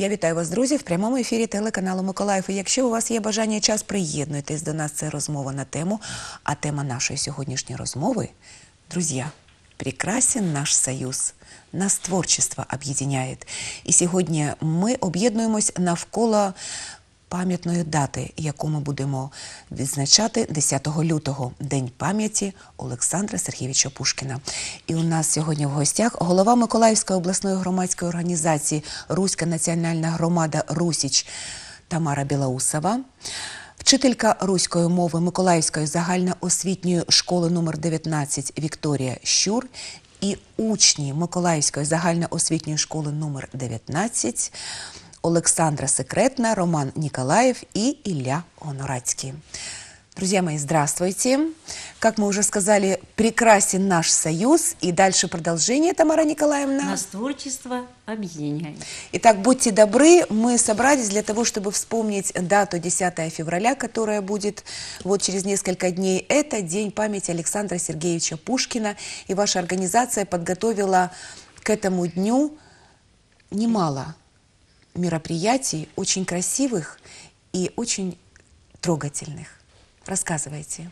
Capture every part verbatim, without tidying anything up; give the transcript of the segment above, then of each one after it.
Я вітаю вас, друзі, в прямому ефірі телеканалу Миколаїв. І якщо у вас є бажання і час, приєднуйтесь до нас. Це розмова на тему. А тема нашої сьогоднішньої розмови, друзі, прекрасен наш союз. Нас творчество об'єднає. І сьогодні ми об'єднуємось навколо пам'ятної дати, яку ми будемо відзначати десятого лютого, День пам'яті Олександра Сергійовича Пушкіна. І у нас сьогодні в гостях голова Миколаївської обласної громадської організації «Руська національна громада Русіч» Тамара Білоусова, вчителька руської мови Миколаївської загальноосвітньої школи номер дев'ятнадцять Вікторія Щур і учні Миколаївської загальноосвітньої школи номер дев'ятнадцять Олександра Секретна, Роман Николаев и Илья Гонорацкий. Друзья мои, здравствуйте. Как мы уже сказали, прекрасен наш союз. И дальше продолжение, Тамара Николаевна. Нас творчество объединяет. Итак, будьте добры, мы собрались для того, чтобы вспомнить дату десятого февраля, которая будет вот через несколько дней. Это День памяти Александра Сергеевича Пушкина. И ваша организация подготовила к этому дню немало мероприятий, очень красивых и очень трогательных. Рассказывайте.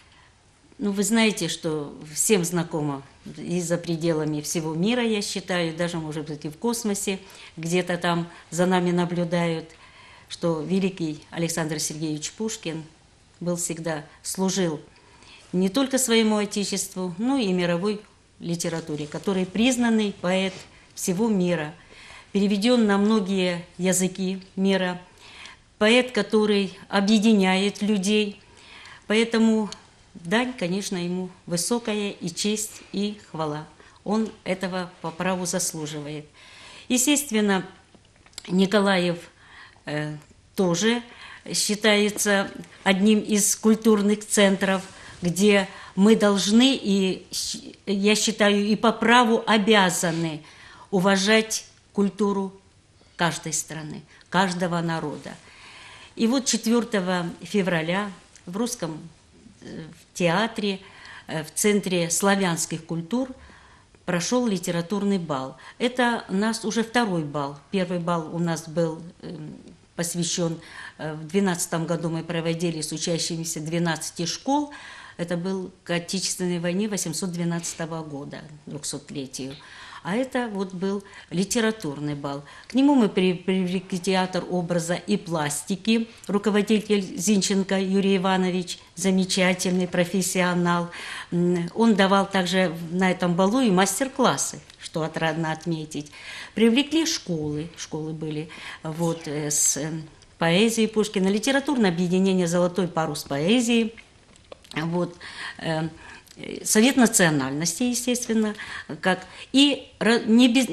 Ну, вы знаете, что всем знакомо и за пределами всего мира, я считаю, даже, может быть, и в космосе, где-то там за нами наблюдают, что великий Александр Сергеевич Пушкин был всегда, служил не только своему Отечеству, но и мировой литературе, который признанный поэт всего мира, переведен на многие языки мира, поэт, который объединяет людей. Поэтому дань, конечно, ему высокая и честь, и хвала. Он этого по праву заслуживает. Естественно, Николаев э, тоже считается одним из культурных центров, где мы должны, и я считаю, и по праву обязаны уважать культуру каждой страны, каждого народа. И вот четвёртого февраля в Русском театре, в Центре славянских культур, прошел литературный бал. Это у нас уже второй бал. Первый бал у нас был посвящен, в две тысячи двенадцатом году мы проводили с учащимися двенадцати школ. Это был к Отечественной войне восемьсот двенадцатого года, двухсотлетию. А это вот был литературный бал. К нему мы привлекли театр образа и пластики. Руководитель Зинченко Юрий Иванович, замечательный профессионал. Он давал также на этом балу и мастер-классы, что отрадно отметить. Привлекли школы, школы были вот, с поэзией Пушкина, литературное объединение «Золотой парус поэзии». Вот, Совет национальности, естественно, как и не без,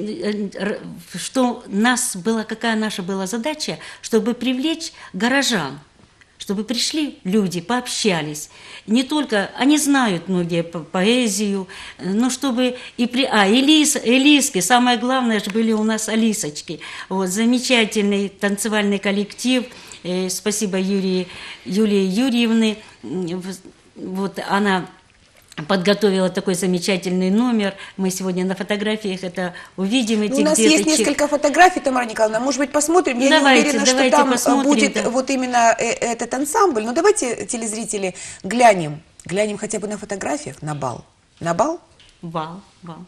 что нас была, какая наша была задача, чтобы привлечь горожан, чтобы пришли люди, пообщались. Не только, они знают многие поэзию, но чтобы и при... А, Элис, Элиски, самое главное же были у нас Алисочки. Вот, замечательный танцевальный коллектив, спасибо Юрии, Юлии Юрьевны, вот она подготовила такой замечательный номер. Мы сегодня на фотографиях это увидим. Эти ну, у нас есть несколько фотографий, Тамара Николаевна. Может быть, посмотрим. Я давайте, не уверена, давайте что там посмотрим, будет да. вот именно этот ансамбль. Но давайте, телезрители, глянем. Глянем хотя бы на фотографиях, на бал. На бал? Бал, бал.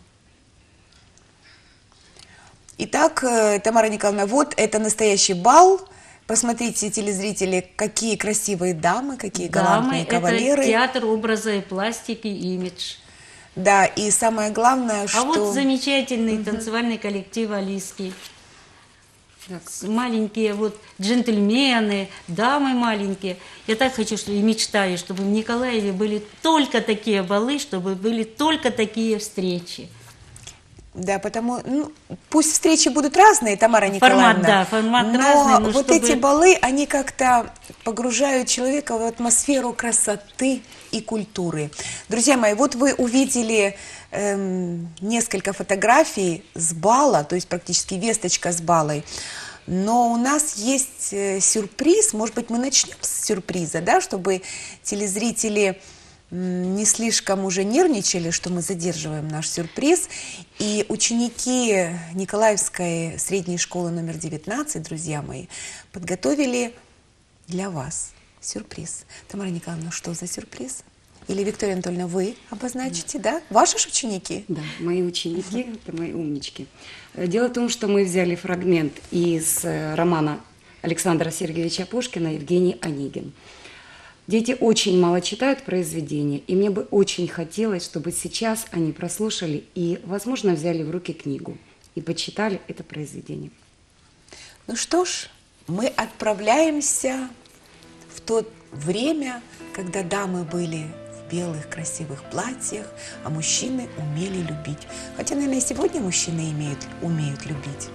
Итак, Тамара Николаевна, вот это настоящий бал. Посмотрите, телезрители, какие красивые дамы, какие галантные кавалеры. Это театр образа и пластики, имидж. Да, и самое главное, что... А вот замечательный угу. танцевальный коллектив Алиски. Маленькие вот джентльмены, дамы маленькие. Я так хочу, что и мечтаю, чтобы в Николаеве были только такие балы, чтобы были только такие встречи. Да, потому, ну, пусть встречи будут разные, Тамара Николаевна, формат, да, формат но разный, но вот чтобы... эти балы, они как-то погружают человека в атмосферу красоты и культуры. Друзья мои, вот вы увидели эм, несколько фотографий с бала, то есть практически весточка с балой, но у нас есть э, сюрприз, может быть, мы начнем с сюрприза, да, чтобы телезрители м, не слишком уже нервничали, что мы задерживаем наш сюрприз. И ученики Николаевской средней школы номер девятнадцать, друзья мои, подготовили для вас сюрприз. Тамара Николаевна, что за сюрприз? Или, Виктория Анатольевна, вы обозначите, да? Ваши ж ученики? Да, мои ученики, это мои умнички. Э, Дело в том, что мы взяли фрагмент из э, романа Александра Сергеевича Пушкина «Евгений Онегин». Дети очень мало читают произведения, и мне бы очень хотелось, чтобы сейчас они прослушали и, возможно, взяли в руки книгу и почитали это произведение. Ну что ж, мы отправляемся в то время, когда дамы были в белых красивых платьях, а мужчины умели любить. Хотя, наверное, и сегодня мужчины имеют, умеют любить.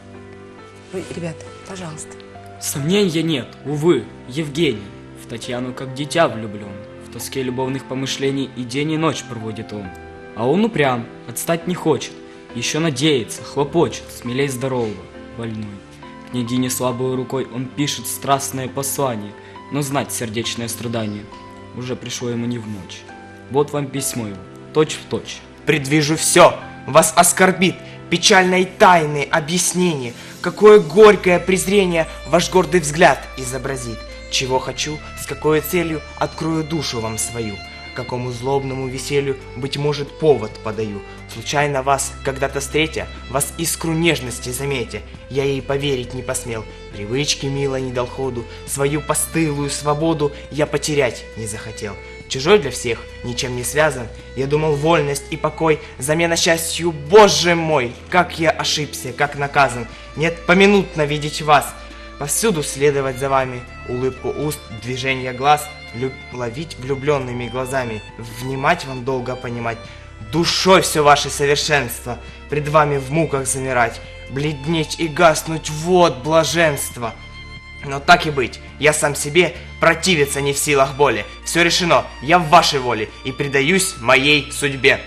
Вы, ребята, пожалуйста. Сомнения нет, увы, Евгений. В Татьяну как дитя влюблен. В тоске любовных помышлений и день и ночь проводит он. А он упрям, отстать не хочет. Еще надеется, хлопочет, смелей здорового, больной. Княгине слабой рукой он пишет страстное послание, но знать сердечное страдание уже пришло ему не в ночь. Вот вам письмо его, точь в точь. Предвижу все, вас оскорбит печальной тайны объяснение, какое горькое презрение ваш гордый взгляд изобразит. Чего хочу, с какой целью открою душу вам свою, какому злобному веселью, быть может, повод подаю. Случайно вас, когда-то встретя, вас искру нежности заметя, я ей поверить не посмел. Привычки мило не дал ходу, свою постылую свободу я потерять не захотел. Чужой для всех, ничем не связан, я думал, вольность и покой, замена счастью, Боже мой, как я ошибся, как наказан. Нет, поминутно видеть вас, повсюду следовать за вами, улыбку уст, движение глаз, люб... ловить влюбленными глазами, внимать вам долго понимать, душой все ваше совершенство, пред вами в муках замирать, бледнеть и гаснуть, вот блаженство. Но так и быть, я сам себе противиться не в силах боли, все решено, я в вашей воле и предаюсь моей судьбе.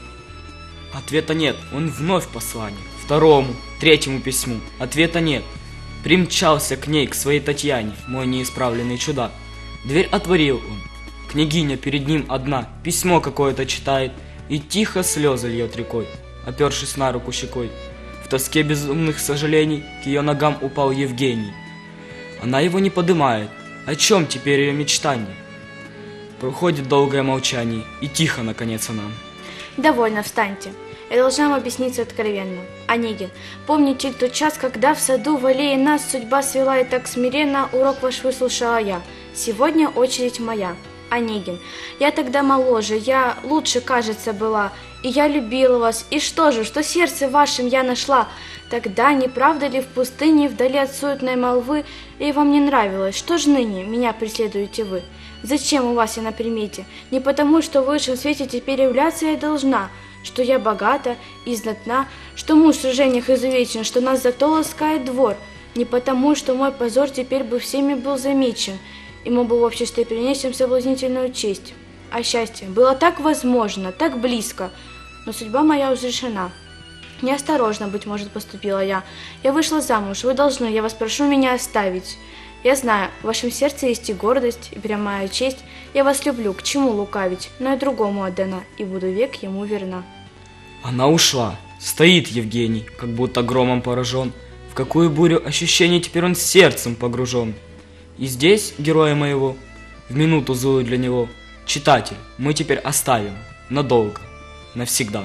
Ответа нет, он вновь послание. Второму, третьему письму. Ответа нет. Примчался к ней, к своей Татьяне, мой неисправленный чудак. Дверь отворил он. Княгиня перед ним одна, письмо какое-то читает и тихо слезы льет рекой, опершись на руку щекой. В тоске безумных сожалений к ее ногам упал Евгений. Она его не подымает. О чем теперь ее мечтание? Проходит долгое молчание, и тихо, наконец, она. Довольно, встаньте. Я должна вам объясниться откровенно. Онегин, помните тот час, когда в саду в аллее нас судьба свела и так смиренно урок ваш выслушала я? Сегодня очередь моя. Онегин, я тогда моложе, я лучше, кажется, была, и я любила вас, и что же, что сердце вашим я нашла? Тогда, не правда ли, в пустыне, вдали от суетной молвы, и вам не нравилось, что же ныне меня преследуете вы? Зачем у вас я на примете? Не потому, что в высшем свете теперь являться я должна, что я богата и знатна, что муж в сражениях изувечен, что нас зато ласкает двор, не потому, что мой позор теперь бы всеми был замечен, и мы бы в обществе перенесем соблазнительную честь. А счастье было так возможно, так близко, но судьба моя уже решена. Неосторожно, быть может, поступила я. Я вышла замуж, вы должны, я вас прошу, меня оставить. Я знаю, в вашем сердце есть и гордость, и прямая честь. Я вас люблю, к чему лукавить, но я другому отдана, и буду век ему верна. Она ушла. Стоит Евгений, как будто громом поражен. В какую бурю ощущений теперь он сердцем погружен. И здесь, героя моего, в минуту злую для него, читатель, мы теперь оставим надолго, навсегда.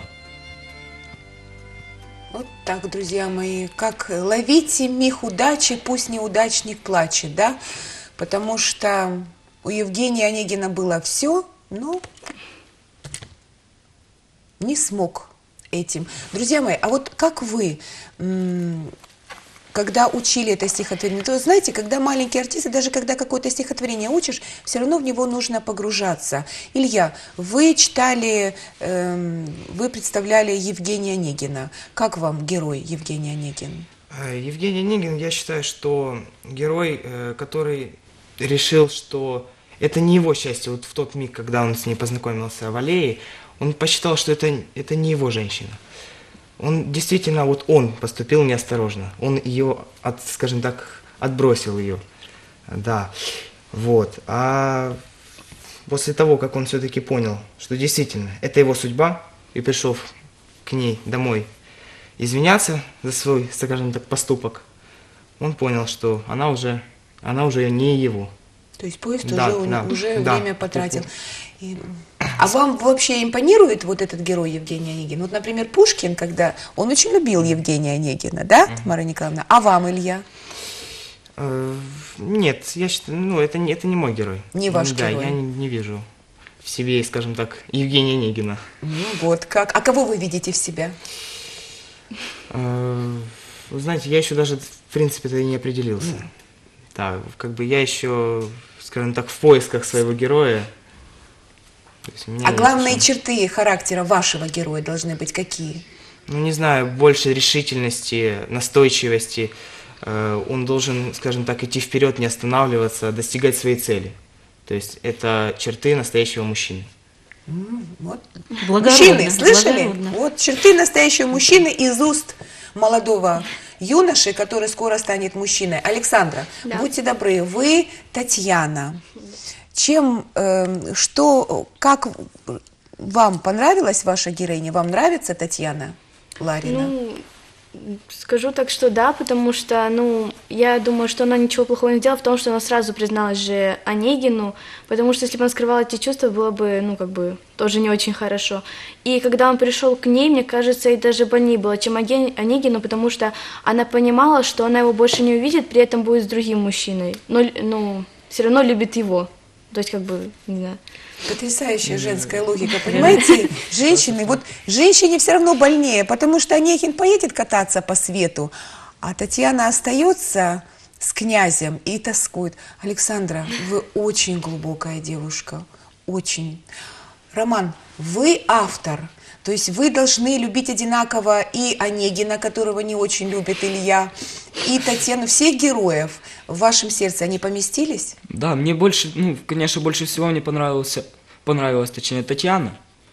Вот так, друзья мои, как ловите миг удачи, пусть неудачник плачет, да? Потому что у Евгения Онегина было все, но не смог этим. Друзья мои, а вот как вы, когда учили это стихотворение, то знаете, когда маленькие артисты, даже когда какое-то стихотворение учишь, все равно в него нужно погружаться. Илья, вы читали, э, вы представляли Евгения Онегина. Как вам герой Евгений Онегин? Евгений Онегин, я считаю, что герой, который решил, что это не его счастье. Вот в тот миг, когда он с ней познакомился в аллее, он посчитал, что это, это не его женщина. Он действительно, вот он поступил неосторожно. Он ее, от, скажем так, отбросил ее. Да, вот. А после того, как он все-таки понял, что действительно это его судьба, и пришел к ней домой извиняться за свой, скажем так, поступок, он понял, что она уже, она уже не его. То есть поезд Да, уже, да, уже да. время потратил. И- а вам вообще импонирует вот этот герой Евгений Онегин? Вот, например, Пушкин, когда... Он очень любил Евгения Онегина, да, Тамара Николаевна? А вам, Илья? Э, Нет, я считаю, ну, это, не- это не мой герой. Не ваш да, герой. я не, не вижу в себе, скажем так, Евгения Онегина. Ну вот как. А кого вы видите в себя? Э, Вы знаете, я еще даже, в принципе-то, и не определился. Да, как бы я еще, скажем так, в поисках своего героя. То есть у меня А нет главные еще- черты характера вашего героя должны быть какие? Ну, не знаю, больше решительности, настойчивости. Э, Он должен, скажем так, идти вперед, не останавливаться, достигать своей цели. То есть это черты настоящего мужчины. Вот. Благородно, Мужчины, слышали? благородно. Вот черты настоящего мужчины из уст молодого юноши, который скоро станет мужчиной. Александра, Да. будьте добры, вы Татьяна. Чем, э, что, как вам понравилась ваша героиня? Вам нравится Татьяна Ларина? Ну, скажу так, что да, потому что, ну, я думаю, что она ничего плохого не делала в том, что она сразу призналась же Онегину, потому что если бы она скрывала эти чувства, было бы, ну, как бы, тоже не очень хорошо. И когда он пришел к ней, мне кажется, и даже больнее было, чем Оген- Онегину, потому что она понимала, что она его больше не увидит, при этом будет с другим мужчиной, но, ну, все равно любит его. То есть, как бы, не знаю. Потрясающая женская логика, понимаете? Женщины, вот женщине все равно больнее, потому что Онегин поедет кататься по свету, а Татьяна остается с князем и тоскует. Александра, вы очень глубокая девушка, очень. Роман, вы автор, то есть вы должны любить одинаково и Онегина, которого не очень любит Илья, и Татьяну, всех героев в вашем сердце, они поместились? Да, мне больше, ну, конечно, больше всего мне понравилась, понравилась, точнее, Татьяна,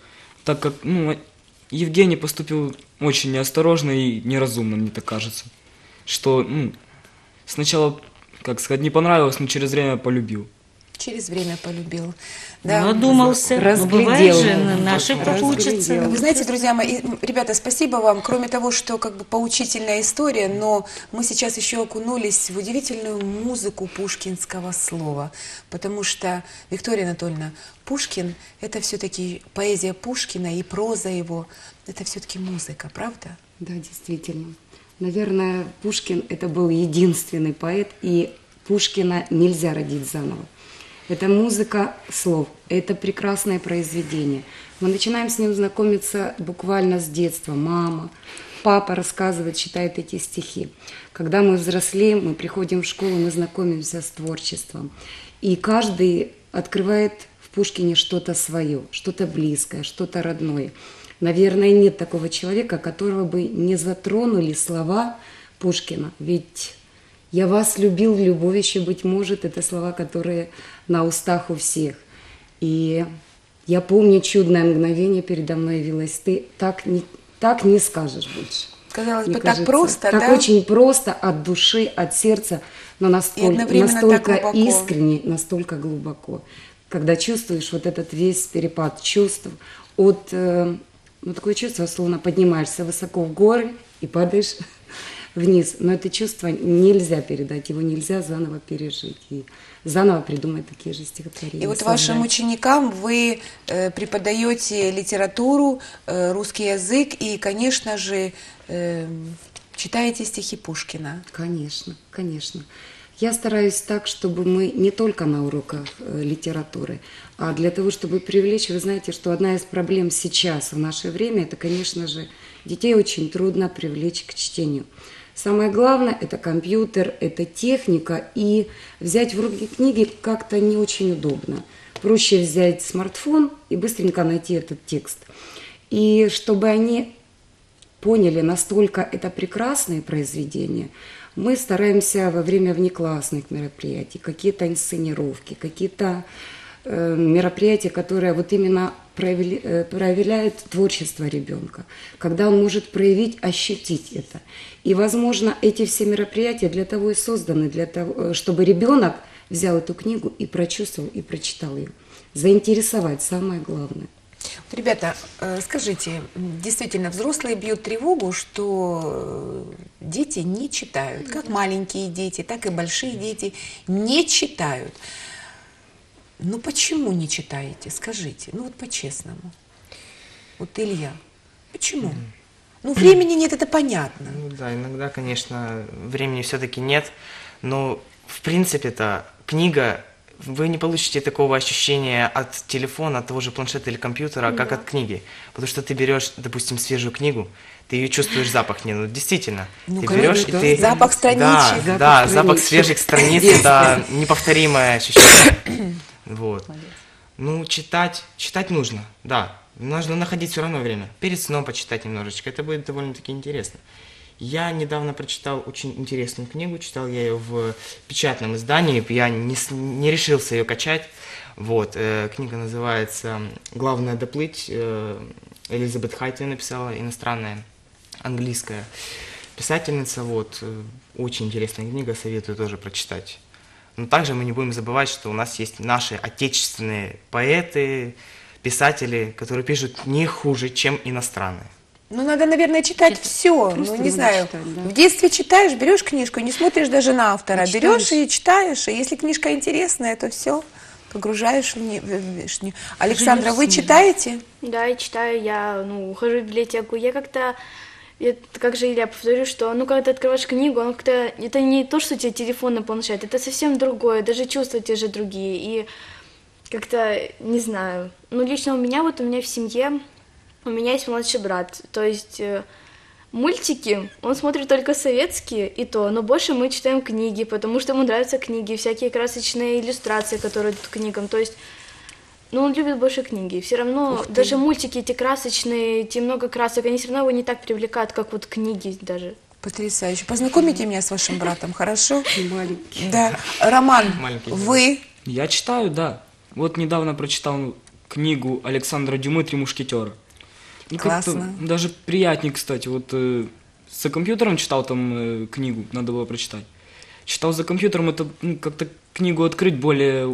так как, ну, Евгений поступил очень неосторожно и неразумно, мне так кажется, что, ну, сначала, как сказать, не понравилось, но через время полюбил. Через время полюбил. Ну, одумался. Ну, Разглядел. бывает же, на- на ошибках Разглядел. учатся. Вы знаете, друзья мои, и, ребята, спасибо вам. Кроме того, что как бы поучительная история, но мы сейчас еще окунулись в удивительную музыку пушкинского слова. Потому что, Виктория Анатольевна, Пушкин – это все-таки поэзия Пушкина и проза его. Это все-таки музыка, правда? Да, действительно. Наверное, Пушкин – это был единственный поэт, и Пушкина нельзя родить заново. Это музыка слов, это прекрасное произведение. Мы начинаем с ним знакомиться буквально с детства. Мама, папа рассказывает, читает эти стихи. Когда мы взрослеем, мы приходим в школу, мы знакомимся с творчеством. И каждый открывает в Пушкине что-то свое, что-то близкое, что-то родное. Наверное, нет такого человека, которого бы не затронули слова Пушкина. Ведь «Я вас любил, любовь еще, быть может», это слова, которые на устах у всех. И я помню чудное мгновение, передо мной явилась ты. Так не, так не скажешь больше. Казалось Мне бы, так кажется, просто, так да? очень просто, от души, от сердца, но настолько, одновременно так настолько глубоко. искренне, настолько глубоко. Когда чувствуешь вот этот весь перепад чувств, от, э, ну, такое чувство, словно поднимаешься высоко в горы и падаешь вниз. Но это чувство нельзя передать, его нельзя заново пережить и заново придумать такие же стихотворения. И вот создать. вашим ученикам вы э, преподаете литературу, э, русский язык и, конечно же, э, читаете стихи Пушкина. Конечно, конечно. Я стараюсь так, чтобы мы не только на уроках э, литературы, а для того, чтобы привлечь, вы знаете, что одна из проблем сейчас, в наше время, это, конечно же, детей очень трудно привлечь к чтению. Самое главное – это компьютер, это техника, и взять в руки книги как-то не очень удобно. Проще взять смартфон и быстренько найти этот текст. И чтобы они поняли, настолько это прекрасные произведения, мы стараемся во время внеклассных мероприятий, какие-то инсценировки, какие-то э, мероприятия, которые вот именно проявили, э, проявляют творчество ребенка, когда он может проявить, ощутить это. И, возможно, эти все мероприятия для того и созданы, для того, чтобы ребенок взял эту книгу и прочувствовал, и прочитал ее. заинтересовать, самое главное. Вот, ребята, э, скажите, м, действительно, взрослые бьют тревогу, что э, дети не читают, как маленькие дети, так и большие дети не читают. Ну почему не читаете, скажите, ну вот по-честному. Вот Илья, почему? Ну времени нет, это понятно. Ну да, иногда, конечно, времени все-таки нет, но в принципе-то книга, вы не получите такого ощущения от телефона, от того же планшета или компьютера, как Да. от книги. Потому что ты берешь, допустим, свежую книгу, ты ее чувствуешь запах, не, ну действительно. Ну, ты конечно, берешь и да. ты... Запах страничек. Да, Запах да, страничек. запах свежих страниц, это неповторимое ощущение. Вот. Ну, читать, читать нужно, да. Нужно находить все равно время. Перед сном почитать немножечко, это будет довольно-таки интересно. Я недавно прочитал очень интересную книгу, читал я ее в печатном издании, я не, с- не решился ее качать. Вот, э, книга называется «Главное доплыть», э, Элизабет Хайт ее написала, иностранная, английская писательница, вот, э, очень интересная книга, советую тоже прочитать. Но также мы не будем забывать, что у нас есть наши отечественные поэты, писатели, которые пишут не хуже, чем иностранные. Ну, надо, наверное, читать все. Просто Ну, не надо знаю. читать, да. В детстве читаешь, берешь книжку, не смотришь даже на автора. И Берешь читаешь. и читаешь. И если книжка интересная, то все. Погружаешь в не- в- в- в не- Александра, вы читаете? Да, я читаю, я, ну, ухожу в библиотеку. Я как-то, я, как же Илья, повторю, что, ну, когда ты открываешь книгу, он как-то, это не то, что у тебя телефон и планшет, это совсем другое, даже чувства те же другие. И как-то, не знаю, ну, лично у меня, вот у меня в семье, у меня есть младший брат, то есть э, мультики он смотрит только советские, и то, но больше мы читаем книги, потому что ему нравятся книги, всякие красочные иллюстрации, которые идут к книгам, то есть, ну, он любит больше книги, все равно, даже мультики эти красочные, эти много красок, они все равно его не так привлекают, как вот книги даже. Потрясающе. Познакомите меня с вашим братом, хорошо? И маленький. Да. Роман, Маленький вы? Я читаю, да. Вот недавно прочитал книгу Александра Дюмы «Три мушкетера». Ну, как-то Классно. даже приятнее, кстати. Вот э, за компьютером читал там э, книгу, надо было прочитать. Читал за компьютером, это ну, как-то книгу открыть более,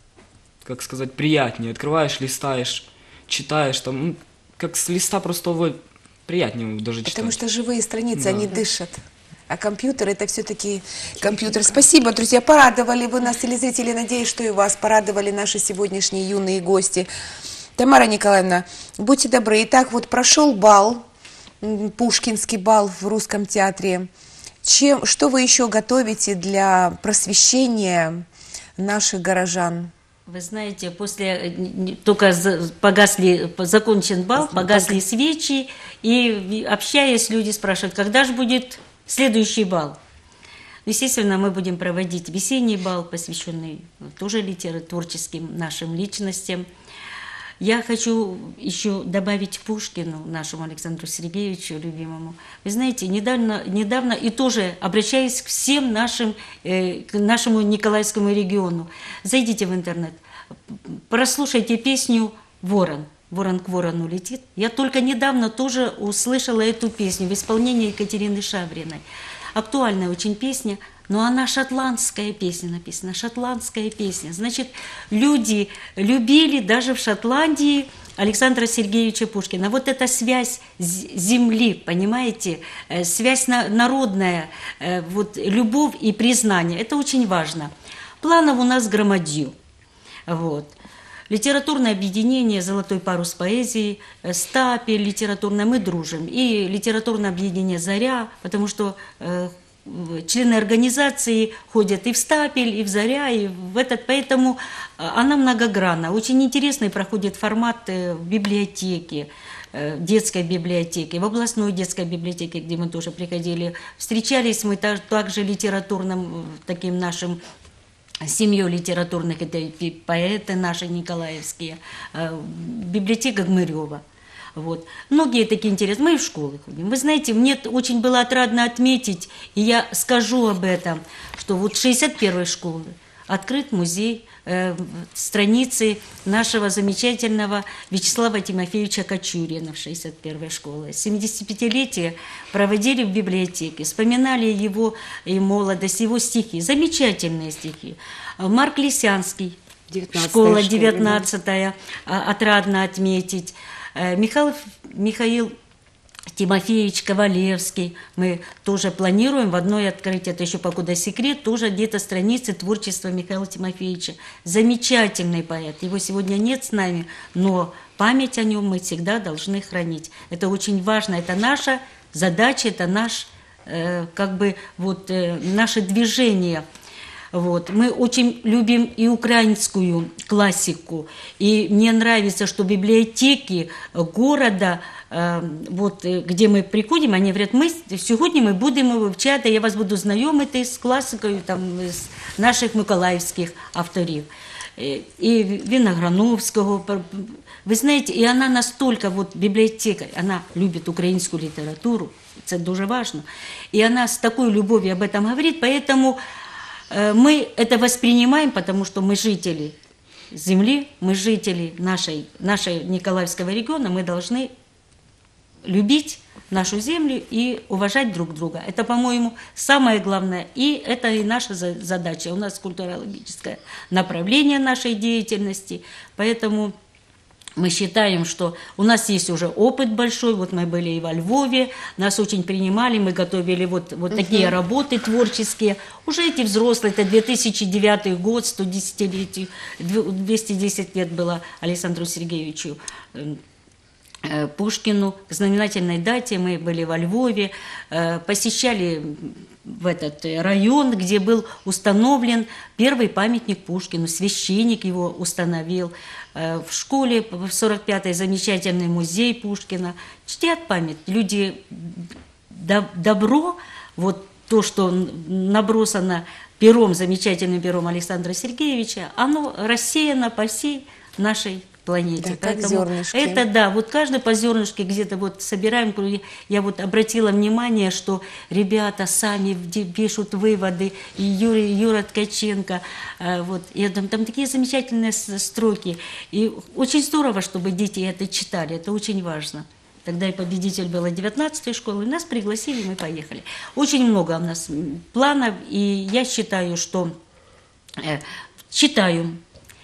как сказать, приятнее. Открываешь, листаешь, читаешь, там, ну, как с листа простого приятнее даже читать. Потому что живые страницы, Да. они дышат. А компьютер это все-таки компьютер. Спасибо, друзья, порадовали вы нас, телезрители. Надеюсь, что и вас порадовали наши сегодняшние юные гости. Тамара Николаевна, будьте добры. Итак, вот прошел бал, м, Пушкинский бал в Русском театре. Чем, что вы еще готовите для просвещения наших горожан? Вы знаете, после э, н- только за- погасли, по- закончен бал, погасли свечи, и в- общаясь, люди спрашивают, когда же будет следующий бал? Естественно, мы будем проводить весенний бал, посвященный тоже литера- творческим нашим личностям. Я хочу еще добавить Пушкину, нашему Александру Сергеевичу, любимому. Вы знаете, недавно, недавно и тоже обращаясь к всем нашим, э, к нашему Николаевскому региону, зайдите в интернет, прослушайте песню «Ворон». «Ворон к ворону летит». Я только недавно тоже услышала эту песню в исполнении Екатерины Шавриной. Актуальная очень песня, но она шотландская песня написана, шотландская песня. Значит, люди любили даже в Шотландии Александра Сергеевича Пушкина. Вот эта связь з- земли, понимаете, э, связь на- народная, э, вот любовь и признание, это очень важно. Планов у нас громадью. Вот. Литературное объединение «Золотой парус поэзии», э, «Стапель» литературное, мы дружим. И литературное объединение «Заря», потому что э, в- члены организации ходят и в «Стапель», и в «Заря», и в этот, поэтому э, она многогранна. Очень интересный проходит формат э, в библиотеке, э, детской библиотеке, в областной детской библиотеке, где мы тоже приходили. Встречались мы та- также литературным, э, таким нашим семью литературных, это и поэты наши николаевские, э, библиотека Гмырева. Вот. Многие такие интересные. Мы и в школы ходим. Вы знаете, мне т- очень было отрадно отметить, и я скажу об этом, что вот шестьдесят первой школы открыт музей э, страницы нашего замечательного Вячеслава Тимофеевича Кочурина в шестьдесят первой школе. семидесятипятилетие проводили в библиотеке, вспоминали его и молодость, его стихи, замечательные стихи. Марк Лисянский, девятнадцатая школа школа, девятнадцатая, а, отрадно отметить. Э, Михаил, Михаил Тимофеевич Ковалевский. Мы тоже планируем в одной открыть, это еще покуда секрет, тоже где-то страницы творчества Михаила Тимофеевича. Замечательный поэт. Его сегодня нет с нами, но память о нем мы всегда должны хранить. Это очень важно, это наша задача, это наш, э, как бы, вот, э, наше движение. Вот. Мы очень любим и украинскую классику, и мне нравится, что библиотеки города, э, вот, э, где мы приходим, они говорят, ми сьогодні ми будемо вивчати, я вас буду знайомити з класикою там, з наших миколаївських авторів. Э, И Винограновского, вы знаете, и она настолько, вот библиотека, она любит украинскую литературу, это дуже важно, и она с такой любовью об этом говорит, поэтому мы это воспринимаем, потому что мы жители земли, мы жители нашей, нашей Николаевского региона, мы должны любить нашу землю и уважать друг друга. Это, по-моему, самое главное, и это и наша задача. У нас культурологическое направление нашей деятельности, поэтому мы считаем, что у нас есть уже опыт большой, вот мы были и во Львове, нас очень принимали, мы готовили вот, вот такие uh-huh. работы творческие. Уже эти взрослые, это две тысячи девятый год, сто десятилетию, двести десять лет было Александру Сергеевичу Пушкину. К знаменательной дате мы были во Львове, посещали в этот район, где был установлен первый памятник Пушкину, священник его установил. В школе в сорок пятой замечательный музей Пушкина. Чтят память. Люди добро, вот то, что набросано пером, замечательным пером Александра Сергеевича, оно рассеяно по всей нашей планете. Да, как зернышки. Это да, вот каждый по зернышке где-то вот собираем. Я вот обратила внимание, что ребята сами пишут выводы, и Юра, Юра Ткаченко, вот, и там, там такие замечательные строки. И очень здорово, чтобы дети это читали, это очень важно. Тогда и победитель была девятнадцатой школы, нас пригласили, мы поехали. Очень много у нас планов, и я считаю, что э, читаю.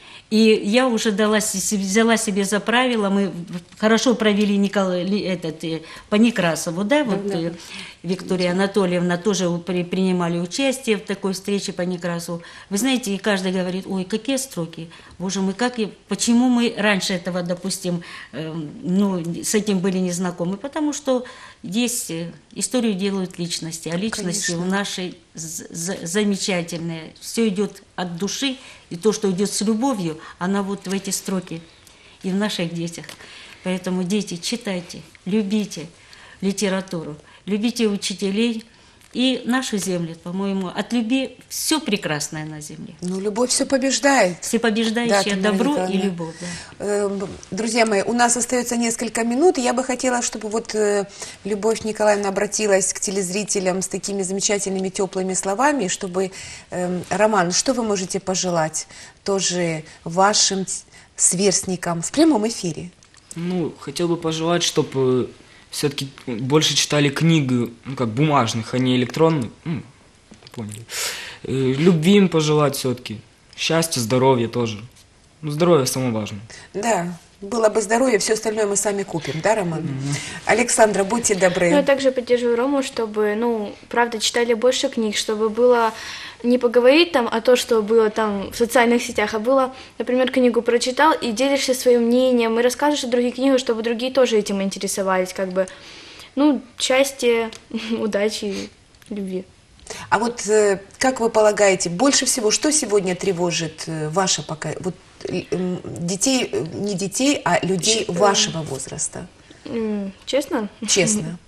И я уже дала, взяла себе за правило, мы хорошо провели Николай, этот, по Некрасову, да, вот да, да. Виктория Анатольевна тоже при, принимали участие в такой встрече по Некрасову. Вы знаете, и каждый говорит, ой, какие строки, боже мой, как, почему мы раньше этого, допустим, э, ну, с этим были не знакомы, потому что здесь историю делают личности, а личности Конечно. У нашей замечательные, все идет от души, и то, что идет с любовью, она вот в эти строки и в наших детях. Поэтому, дети, читайте, любите литературу, любите учителей и нашу землю. По-моему, от любви все прекрасное на земле. Ну, любовь все побеждает. Всепобеждающее да, добро Николаевна. И любовь. Да. Друзья мои, у нас остается несколько минут, и я бы хотела, чтобы вот Любовь Николаевна обратилась к телезрителям с такими замечательными теплыми словами, чтобы, Роман, что вы можете пожелать тоже вашим сверстникам в прямом эфире? Ну, хотел бы пожелать, чтобы все-таки больше читали книги, ну, как бумажных, а не электронных. Ну, поняли. Любви им пожелать все-таки. Счастья, здоровья тоже. Ну, здоровье самое важное. Да, было бы здоровье, все остальное мы сами купим, да, Роман? Mm-hmm. Александра, будьте добры. Ну, я также поддерживаю Рому, чтобы, ну, правда, читали больше книг, чтобы было не поговорить там о том, что было там в социальных сетях, а было, например, книгу прочитал и делишься своим мнением, и расскажешь о других книгах, чтобы другие тоже этим интересовались, как бы, ну, счастья, удачи, любви. А вот как вы полагаете, больше всего, что сегодня тревожит ваше поколение, вот детей, не детей, а людей вашего возраста? Честно? Честно.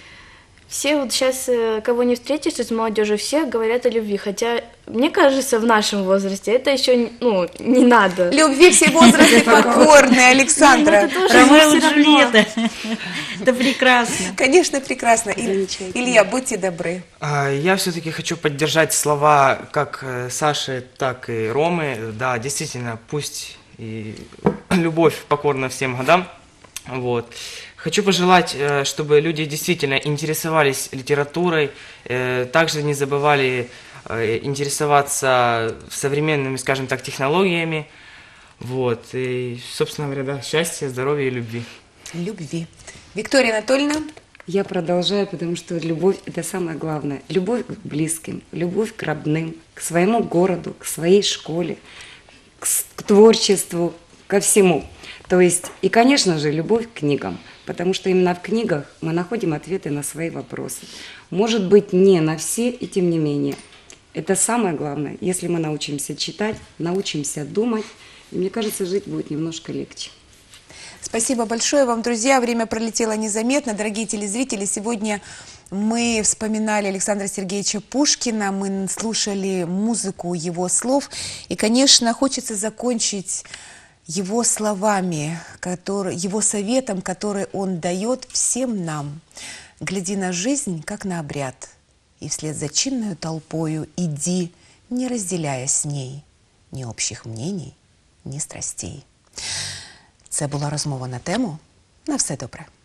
Все вот сейчас, кого не встретишь из молодежи, все говорят о любви, хотя, мне кажется, в нашем возрасте это еще, ну, не надо. Любви все возрасты покорны, Александра. Ромео и Джульетта. Это прекрасно. Конечно, прекрасно. Илья, будьте добры. Я все-таки хочу поддержать слова как Саши, так и Ромы. Да, действительно, пусть и любовь покорна всем годам. Вот. Хочу пожелать, чтобы люди действительно интересовались литературой, также не забывали интересоваться современными, скажем так, технологиями, Вот, и, собственно говоря, да, счастья, здоровья и любви. Любви. Виктория Анатольевна, Я продолжаю, потому что любовь – это самое главное. Любовь к близким, любовь к родным, к своему городу, к своей школе, к, с- к творчеству, ко всему. То есть, и, конечно же, любовь к книгам, потому что именно в книгах мы находим ответы на свои вопросы. Может быть, не на все, и тем не менее. Это самое главное. Если мы научимся читать, научимся думать, и мне кажется, жить будет немножко легче. спасибо большое вам, друзья. Время пролетело незаметно. Дорогие телезрители, сегодня мы вспоминали Александра Сергеевича Пушкина, мы слушали музыку его слов. И, конечно, хочется закончить его словами, который, его советом, который он дает всем нам. «Гляди на жизнь, как на обряд, и вслед за чинною толпою иди, не разделяя с ней ні общих мнений, ні страстей». Це була розмова на тему. На все добре.